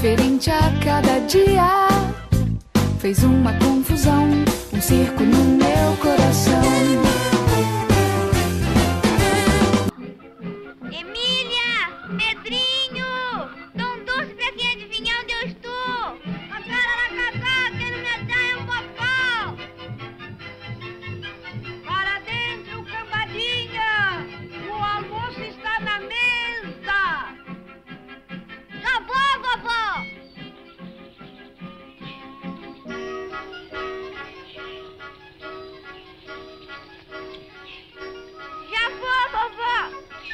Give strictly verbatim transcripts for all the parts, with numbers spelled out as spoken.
diferente a cada dia. Fez uma confusão, um circo no meu coração. Emília! Pedrinho! Dom doce pra quem adivinhar onde eu estou! A cara na cacá, quem não me dá é um bocó! Para dentro, cambadinha! O almoço está na mesa! Já vou, vovó! Já vou, vovó!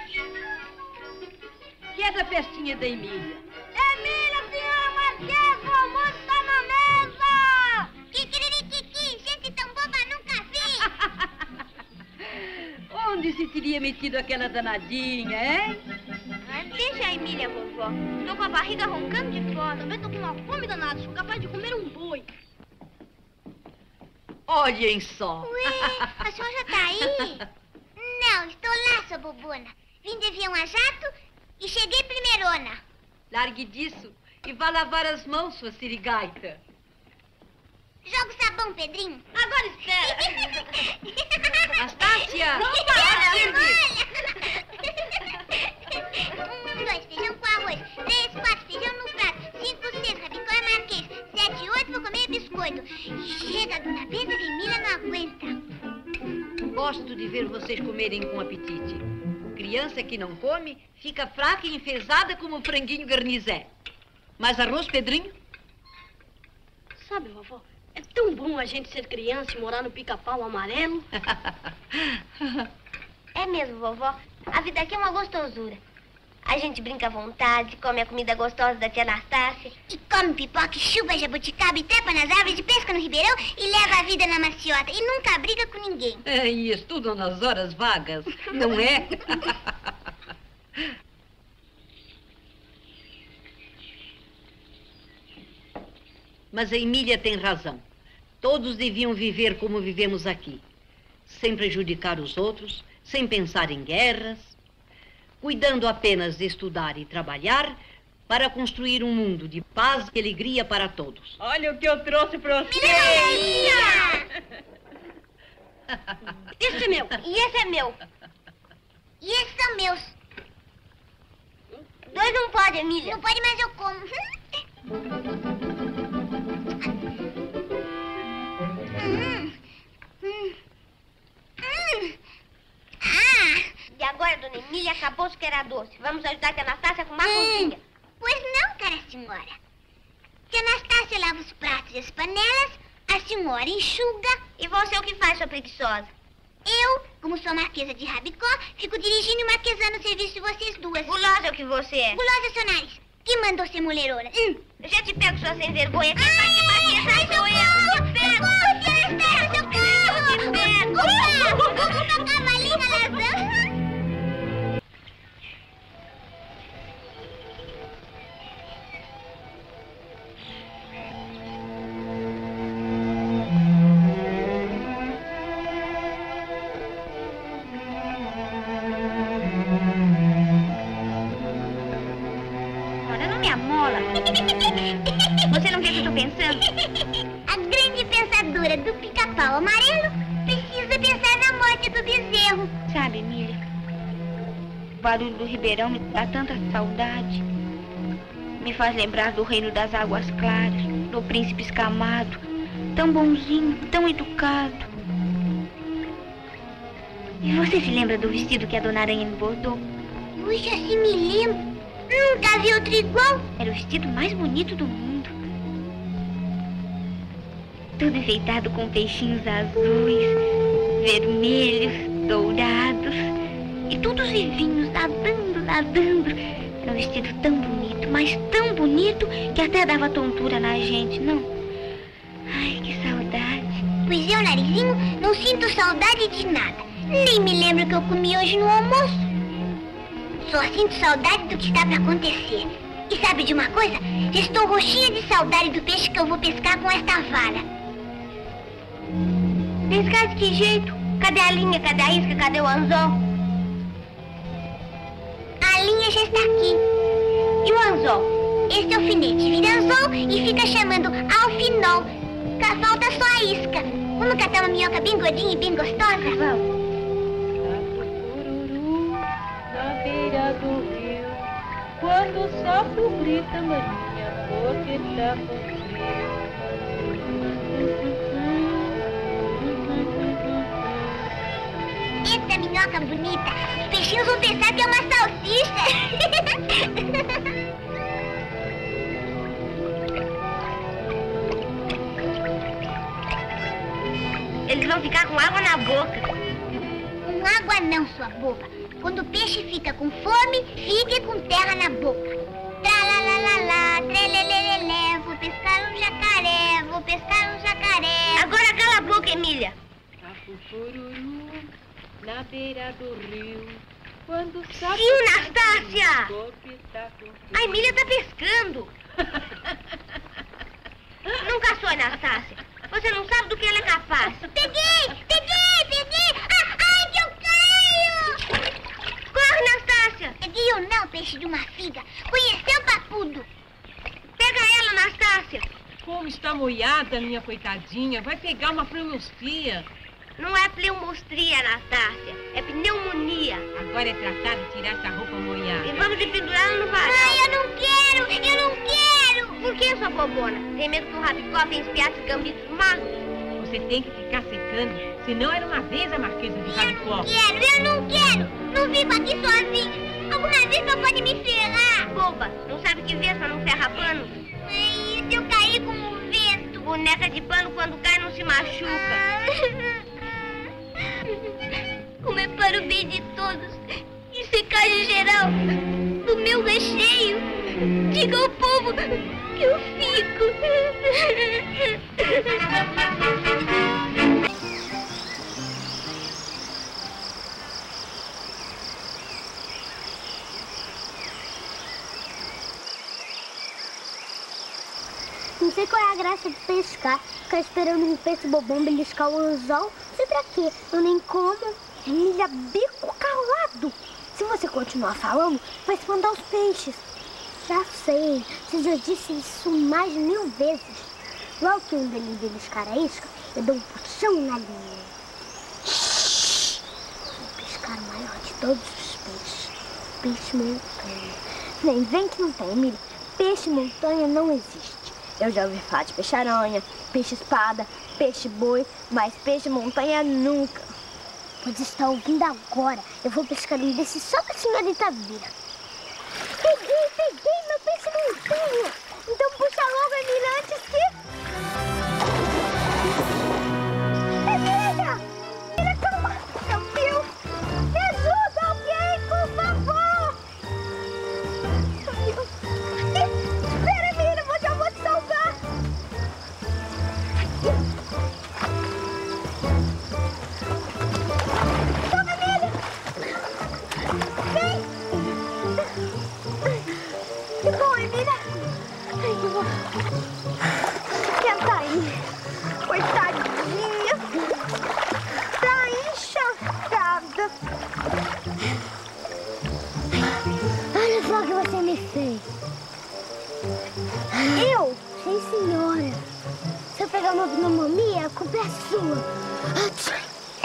Que é da festinha da Emília? Emília, senhora Marquesa, o almoço está na mesa! Kikiririquiqui, gente tão boba nunca vi! Onde se teria metido aquela danadinha, hein? Ai, deixa a Emília, vovó. Tô com a barriga roncando de fome. Também tô com uma fome danada. Sou capaz de comer um boi. Olhem só. Ué, a senhora já tá aí? Não, estou lá, sua bobona. Vim de avião a jato e cheguei primeirona. Largue disso e vá lavar as mãos, sua sirigaita. Joga o sabão, Pedrinho. Agora espera. Anastácia! Não para, Um, dois, feijão com arroz. Três, quatro, feijão no prato. Cinco, seis, rabicó e marquês. Sete, oito, vou comer biscoito. Chega, dona Benta, que Emília não aguenta. Gosto de ver vocês comerem com apetite. Criança que não come fica fraca e enfesada como um franguinho garnizé. Mais arroz, Pedrinho? Sabe, vovó, é tão bom a gente ser criança e morar no pica-pau amarelo. É mesmo, vovó. A vida aqui é uma gostosura. A gente brinca à vontade, come a comida gostosa da tia Anastácia. E come pipoca, chupa jabuticaba e trepa nas árvores e pesca no ribeirão e leva a vida na maciota. E nunca briga com ninguém. É, e estudam nas horas vagas, não é? Mas a Emília tem razão. Todos deviam viver como vivemos aqui. Sem prejudicar os outros, sem pensar em guerras, cuidando apenas de estudar e trabalhar para construir um mundo de paz e alegria para todos. Olha o que eu trouxe para você. Esse é meu. E esse é meu. E esses são meus. Dois não pode, Emília. Não pode, mas eu como. Hum. Hum. Hum. Ah! E agora, dona Emília, acabou-se que era doce. Vamos ajudar a tia Anastácia a arrumar a cozinha. Pois não, cara senhora. Tia Anastácia lava os pratos e as panelas, a senhora enxuga. E você o que faz, sua preguiçosa? Eu, como sou marquesa de Rabicó, fico dirigindo e marquesando o serviço de vocês duas. Gulosa é o que você é. Gulosa, seu nariz. Quem mandou ser mulherona? Hum. Eu já te pego, sua sem vergonha. Quem vai te marquesar sou eu. Eu te pego. Espera, socorro. Eu te pego. Vamos tocar malinha lasanha. Você não vê o que eu tô pensando? A grande pensadora do pica-pau amarelo precisa pensar na morte do bezerro. Sabe, Emília, o barulho do ribeirão me dá tanta saudade. Me faz lembrar do reino das águas claras, do príncipe escamado, tão bonzinho, tão educado. E você se lembra do vestido que a dona Aranha me bordou? Puxa, se me lembro. Nunca vi outro igual. Era o vestido mais bonito do mundo. Todo enfeitado com peixinhos azuis, vermelhos, dourados. E todos vivinhos, nadando, nadando. Era um vestido tão bonito, mas tão bonito, que até dava tontura na gente, não? Ai, que saudade. Pois eu, narizinho, não sinto saudade de nada. Nem me lembro que eu comi hoje no almoço. Só sinto saudade do que está para acontecer. E sabe de uma coisa? Estou roxinha de saudade do peixe que eu vou pescar com esta vara. Pescar de que jeito? Cadê a linha? Cadê a isca? Cadê o anzol? A linha já está aqui. E o anzol? esse alfinete vira anzol e fica chamando alfinol. Falta só a isca. Vamos catar uma minhoca bem gordinha e bem gostosa? Vamos. Na beira do rio, quando o sapo grita, maninha, porque tá com frio. Eita, minhoca bonita. Os peixinhos vão pensar que é uma salsicha. Eles vão ficar com água na boca. Com água não, sua boba. Quando o peixe fica com fome, fique com terra na boca. Tralalalala, trelelelele, vou pescar um jacaré, vou pescar um jacaré. Agora cala a boca, Emília. Capururu, na beira do rio, quando o sapo... Sim, Nastácia! Tá a Emília tá pescando. Nunca foi, Nastácia. Você não sabe do que ela é capaz. Peguei! Peguei! Peguei! Ah, ai, que eu caio! Corre, Nastácia! Peguei ou não, peixe de uma figa? Conheceu, papudo? Pega ela, Nastácia! Como está molhada, minha coitadinha. Vai pegar uma pneumostria. Não é pneumostria, Nastácia. É pneumonia. Agora é tratar de tirar essa roupa molhada. E vamos de pendurá-la no varal. Ai, eu não quero! Eu não quero! Por que, sua bobona? Tem medo que o Rabicó venha espiar esse gambito do mar? Você tem que ficar secando, senão era uma vez a Marquesa de Rabicó. Eu não quero! Eu não quero! Não fico aqui sozinha! Alguma vez só pode me ferrar! Boba, não sabe que vespa não ferra pano? E se eu cair com o vento? Boneca de pano, quando cai, não se machuca. Como é para o bem de todos e secagem geral do meu recheio, diga ao povo que eu fico. Não sei qual é a graça de pescar. Ficar esperando um peixe bobão beliscar o anzol. Não sei pra quê. Eu nem como. Emília, bico calado. Se você continuar falando, vai espantar os peixes. Já sei. Você já disse isso mais de mil vezes. Logo que um deles beliscar a isca, eu dou um puxão na linha. Vou pescar o maior de todos os peixes. Peixe montanha. Vem, vem que não tem, Emília. Peixe montanha não existe. Eu já ouvi falar de peixe-aranha, peixe-espada, peixe-boi, mas peixe-montanha nunca. Pode estar ouvindo agora. Eu vou pescar um desses só pra senhorita ver. Peguei, peguei meu peixe-montanha. Então puxa logo, Emília, antes que... Emília! Emília, calma! Meu Deus! Me ajuda alguém, por favor! Meu Deus! Espera, Emília, eu já vou te salvar! Toma, Emília! Vem! Que bom, Emília! Ai, que bom! Senta aí! Coitadinha! Tá encharcada! Olha só o que você me fez! Eu? Sim, senhora! Se eu pegar uma pneumonia, a culpa é sua!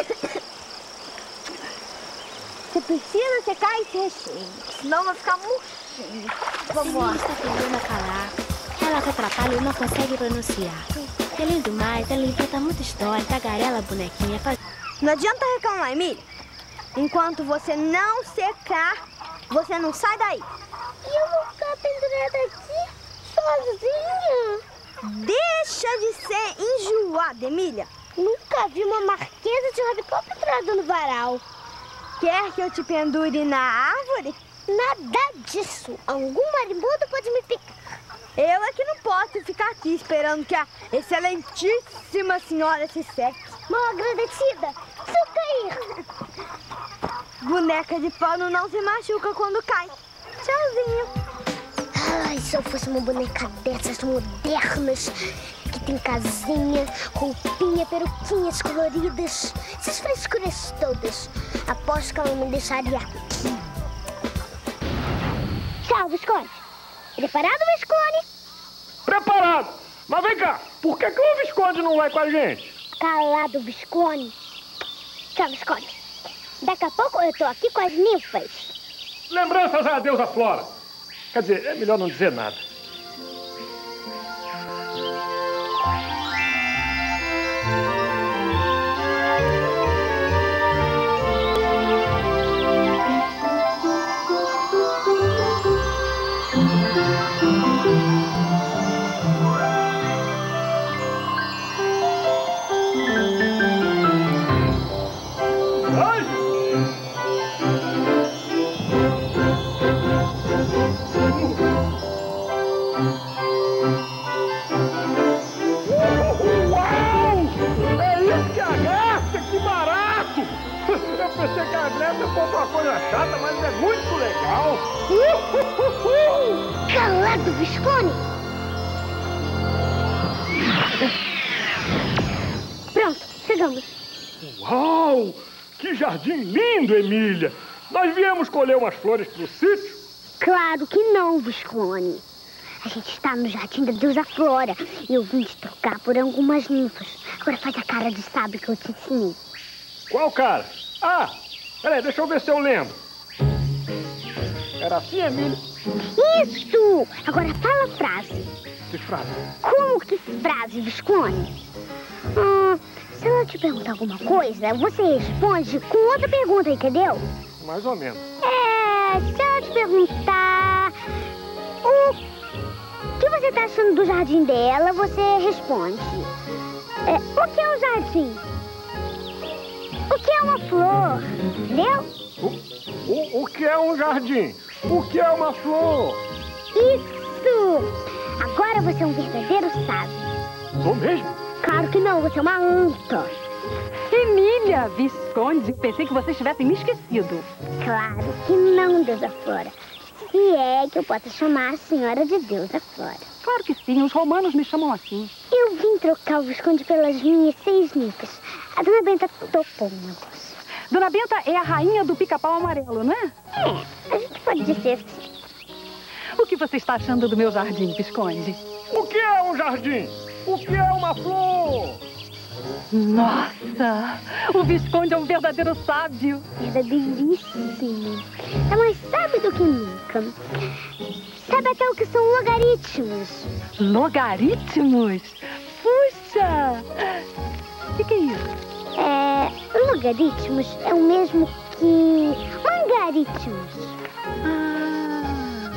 Você precisa secar esse recheio, senão vai ficar murchinho. Vamos lá. Está aprendendo a falar. Ela se atrapalha e não consegue pronunciar. E além do mais, ela inventa muita história, tagarela, bonequinha, faz... Não adianta reclamar, Emília. Enquanto você não secar, você não sai daí. E eu vou ficar pendurada aqui, sozinha? Deixa de ser enjoada, Emília. Nunca vi uma Marquesa de Rabicó pendurada no varal. Quer que eu te pendure na árvore? Nada disso. Algum marimbondo pode me picar. Eu é que não posso ficar aqui esperando que a excelentíssima senhora se seque. Mal agradecida. Se eu cair. Boneca de pano não se machuca quando cai. Tchauzinho. Ai, se eu fosse uma boneca dessas modernas, que tem casinha, roupinha, peruquinhas coloridas, essas frescuras todas, aposto que ela me deixaria aqui. Tchau, Visconde. Preparado, Visconde? Preparado! Mas vem cá, por que, que o Visconde não vai com a gente? Calado, Visconde. Tchau, Visconde. Daqui a pouco eu tô aqui com as ninfas. Lembranças à deusa Flora. Quer dizer, é melhor não dizer nada. Eu pensei que a Grécia fosse uma coisa chata, mas é muito legal. Calado, Visconde! Pronto, chegamos. Uau! Que jardim lindo, Emília! Nós viemos colher umas flores pro sítio? Claro que não, Visconde. A gente está no jardim da deusa Flora e eu vim te trocar por algumas ninfas. Agora faz a cara de sábio que eu te ensinei. Qual cara? Ah, peraí, deixa eu ver se eu lembro. Era assim, Emília? Isso! Agora fala a frase. Que frase? Como que frase, Visconde? Hum, se ela te perguntar alguma coisa, você responde com outra pergunta, entendeu? Mais ou menos. É, se ela te perguntar o que você tá achando do jardim dela, você responde. É, o que é um jardim? O que é uma flor? Entendeu? O, o, o que é um jardim? O que é uma flor? Isso! Agora você é um verdadeiro sábio. Sou mesmo? Claro que não, você é uma anta. Emília, Visconde, pensei que vocês tivessem me esquecido. Claro que não, deusa Flora. Se é que eu posso chamar a senhora de deusa Flora. Claro que sim, os romanos me chamam assim. Eu vim trocar o Visconde pelas minhas seis ninfas. A dona Benta topou um negócio. Dona Benta é a rainha do pica-pau amarelo, não é? É, a gente pode dizer assim. O que você está achando do meu jardim, Visconde? O que é um jardim? O que é uma flor? Nossa! O Visconde é um verdadeiro sábio. Verdadeiríssimo. É mais sábio do que nunca. Sabe até o que são logaritmos? Logaritmos? Puxa! O que, que é isso? É, logaritmos é o mesmo que mangaritmos. Ah.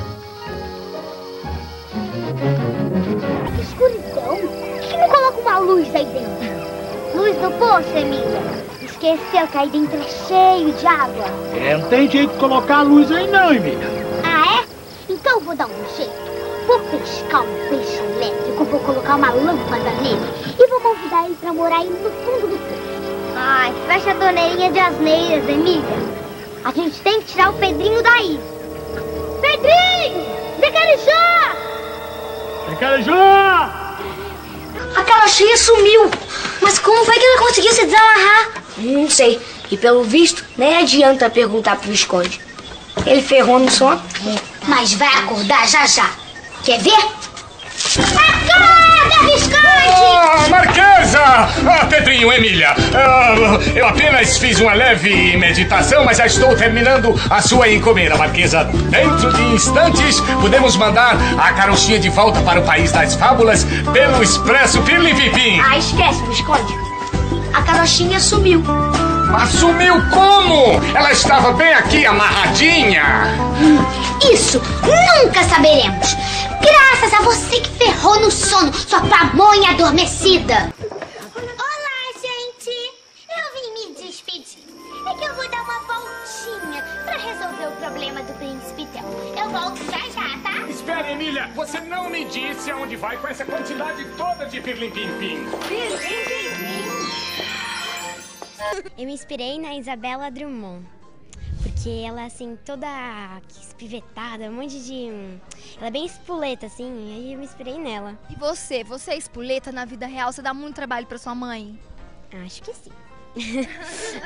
Que escuridão! Por que não coloca uma luz aí dentro? Luz do poço, Emília. Esqueceu que aí dentro é cheio de água. É, não tem jeito de colocar a luz aí não, Emília. Ah, é? Então eu vou dar um jeito. Vou pescar um peixe elétrico, vou colocar uma lâmpada nele e vou convidar ele pra morar aí no fundo do poço. Ai, fecha a torneirinha de asneiras, Emília. A gente tem que tirar o Pedrinho daí. Pedrinho! Decarejá! Decarejá! A carochinha sumiu. Mas como foi que ela conseguiu se desamarrar? Não sei. E pelo visto, nem adianta perguntar pro Visconde. Ele ferrou no sono. Mas vai acordar já já. Quer ver? Acorda, Visconde! Ah, Marquesa! Ah, Pedrinho, Emília. Ah, eu apenas fiz uma leve meditação, mas já estou terminando a sua encomenda, Marquesa. Dentro de instantes, podemos mandar a carochinha de volta para o país das fábulas pelo expresso Pirlim-Pim-Pim. Ah, esquece, Visconde. A carochinha sumiu. Mas sumiu como? Ela estava bem aqui, amarradinha. Isso nunca saberemos. Graças a você que ferrou no sono, sua pamonha adormecida. Olá, gente. Eu vim me despedir. É que eu vou dar uma voltinha pra resolver o problema do príncipe Theo. Eu volto já já, tá? Espere, Emília. Você não me disse aonde vai com essa quantidade toda de pirlim-pim-pim. Eu me inspirei na Isabela Drummond, porque ela é assim, toda espivetada, um monte de... Ela é bem espoleta, assim, e aí eu me inspirei nela. E você? Você é espoleta na vida real? Você dá muito trabalho pra sua mãe? Acho que sim.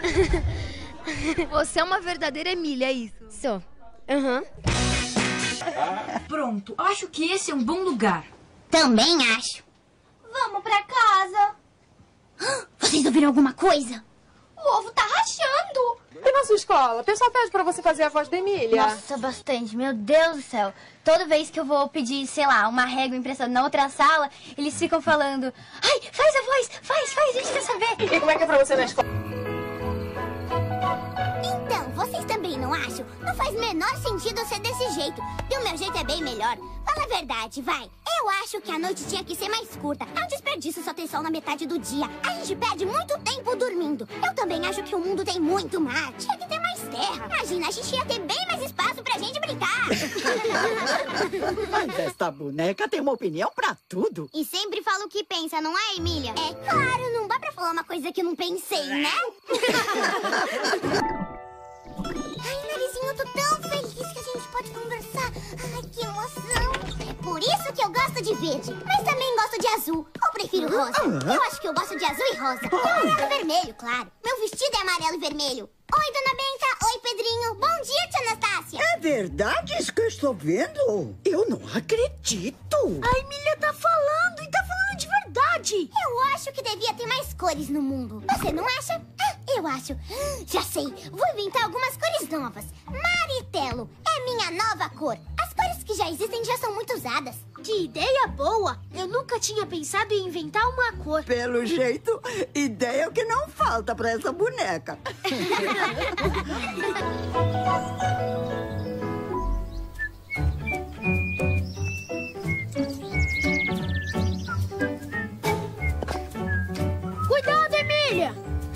Você é uma verdadeira Emília, é isso? Sou. Aham. Uhum. Pronto, acho que esse é um bom lugar. Também acho. Vamos pra casa. Vocês ouviram alguma coisa? O ovo tá rachando. E na sua escola? O pessoal pede pra você fazer a voz da Emília? Nossa, bastante. Meu Deus do céu. Toda vez que eu vou pedir, sei lá, uma régua emprestada na outra sala, eles ficam falando: ai, faz a voz, faz, faz, a gente quer saber. E como é que é pra você na escola? Então, vocês também não acham? Não faz menor sentido ser desse jeito. E o meu jeito é bem melhor. Fala a verdade, vai. Eu acho que a noite tinha que ser mais curta. É um desperdício só ter sol na metade do dia. A gente perde muito tempo dormindo. Eu também acho que o mundo tem muito mar. Tinha que ter mais terra. Imagina, a gente ia ter bem mais espaço pra gente brincar. Mas esta boneca tem uma opinião pra tudo. E sempre fala o que pensa, não é, Emília? É claro, não dá pra falar uma coisa que eu não pensei, né? Ai, narizinho, eu tô tão feliz que a gente pode conversar. Ai, que emoção. É por isso que eu gosto de verde, mas também gosto de azul. Ou prefiro rosa. Eu acho que eu gosto de azul e rosa. E amarelo e vermelho, claro. Meu vestido é amarelo e vermelho. Oi, Dona Benta. Oi, Pedrinho. Bom dia, tia Anastácia. É verdade isso que eu estou vendo? Eu não acredito. A Emília tá falando e tá falando de verdade. Eu acho que devia ter mais cores no mundo. Você não acha? Ah, eu acho. Já sei. Vou inventar algumas cores novas. Maritelo é minha nova cor. As cores que já existem já são muito usadas. Que ideia boa. Eu nunca tinha pensado em inventar uma cor. Pelo jeito, ideia é o que não falta pra essa boneca. Cuidado, Emília!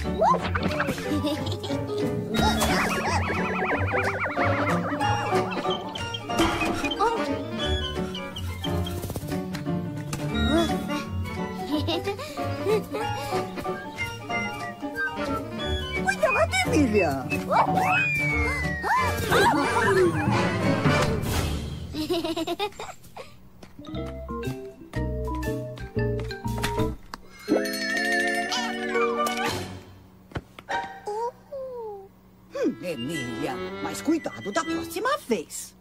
Cuidado, Emília! Hum, Emília, mas cuidado da próxima vez.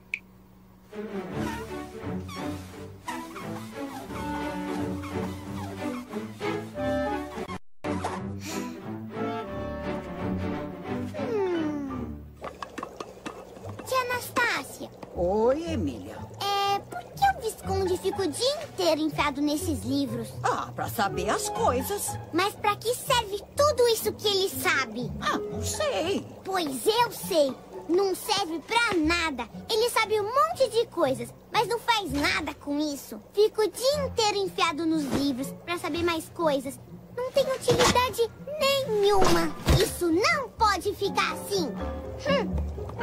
Tia Anastácia. Oi, Emília. É, por que o Visconde fica o dia inteiro enfiado nesses livros? Ah, pra saber as coisas. Mas pra que serve tudo isso que ele sabe? Ah, não sei. Pois eu sei. Não serve pra nada. Ele sabe um monte de coisas, mas não faz nada com isso. Fica o dia inteiro enfiado nos livros pra saber mais coisas. Não tem utilidade nenhuma. Isso não pode ficar assim. Hum.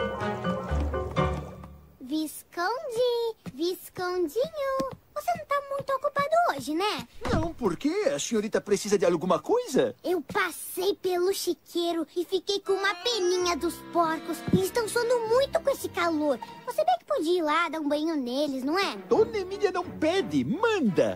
Visconde, Viscondinho, você não tá muito ocupado hoje, né? Não, por quê? A senhorita precisa de alguma coisa? Eu passei pelo chiqueiro e fiquei com uma peninha dos porcos. Eles estão suando muito com esse calor. Você bem que podia ir lá dar um banho neles, não é? Dona Emília não pede, manda!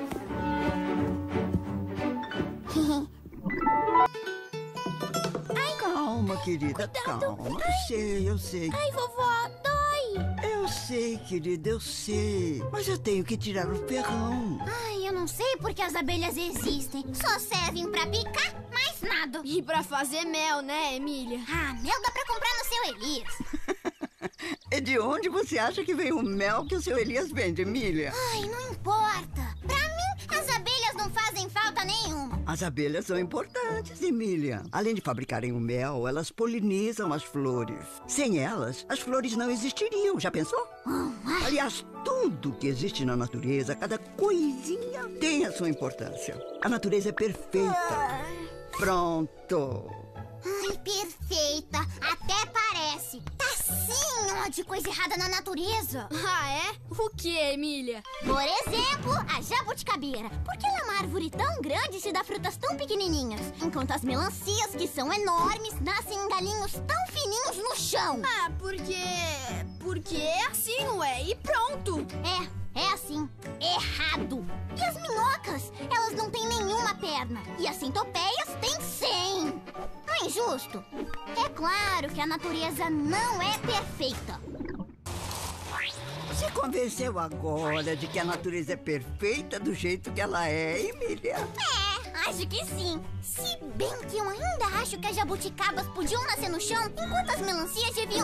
Ai, calma, querida, cuidado. calma. Eu sei, eu sei. Ai, vovó, dói. Eu sei, querida, eu sei. Mas eu tenho que tirar o ferrão. Ai, eu não sei porque as abelhas existem. Só servem pra picar, mais nada. E pra fazer mel, né, Emília? Ah, mel dá pra comprar no seu Elias. E de onde você acha que vem o mel que o seu Elias vende, Emília? Ai, não importa. Pra mim, as abelhas não fazem falta nenhuma. As abelhas são importantes, Emília. Além de fabricarem o mel, elas polinizam as flores. Sem elas, as flores não existiriam, já pensou? Oh, aliás, tudo que existe na natureza, cada coisinha tem a sua importância. A natureza é perfeita. Pronto. Ai, perfeita. Até parece. Tá sim uma de coisa errada na natureza. Ah, é? O que, Emília? Por exemplo, a jabuticabeira. Por que ela é uma árvore tão grande e se dá frutas tão pequenininhas? Enquanto as melancias, que são enormes, nascem em galinhos tão fininhos no chão. Ah, porque... Porque é assim, ué, e pronto. É, é assim. Errado. E as minhocas? Elas não têm nenhuma perna. E as centopeias têm cem. Não é injusto? É claro que a natureza não é perfeita. convenceu agora de que a natureza é perfeita do jeito que ela é, Emília? É, acho que sim. Se bem que eu ainda acho que as jabuticabas podiam nascer no chão, enquanto as melancias deviam...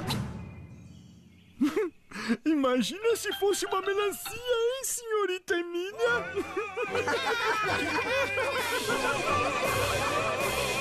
Imagina se fosse uma melancia, hein, senhorita Emília?